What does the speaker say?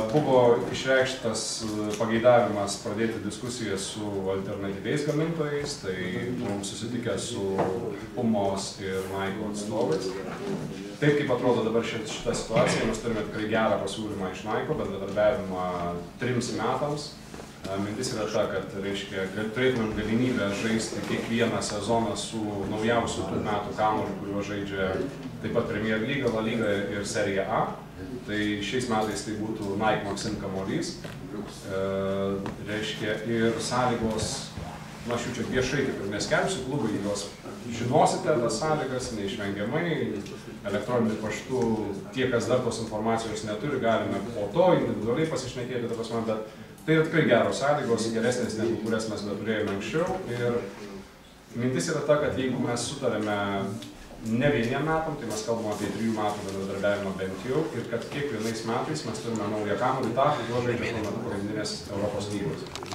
Buvo išreikštas pageidavimas pradėti diskusiją su alternatyviais gamintojais, tai mums susitikę su Pumos ir Nike atstovais. Taip kaip atrodo dabar šita situacija, mes turime tikrai gerą pasiūlymą iš Nike, bendradarbiavimą 3 metams. Mintis yra ta, kad turėtumėm galimybę žaisti kiekvieną sezoną su naujausiu tų metų kamuoliu, kuriuo žaidžia taip pat Premier Lyga, La Lyga ir Serija A. Tai šiais metais tai būtų Nike Maxim kamuolys. Ir sąlygos, aš jų čia viešai kaip ir neskelbsiu, klubai jos žinosite tas sąlygas, neišvengiamai, elektroniniu paštu, tie, kas dar tos informacijos neturi, galime po to individualiai pasišnekėti, bet tai yra tikrai geros sąlygos, geresnės negu kurias mes turėjome anksčiau. Ir mintis yra ta, kad jeigu mes sutarėme ne 1 metam, tai mes kalbame apie 3 metų bendradarbiavimą bent jau, ir kad kiekvienais metais mes turime naują kamuolį tą, kuriuo žaidžia tuo metu pagrindinės Europos lygos.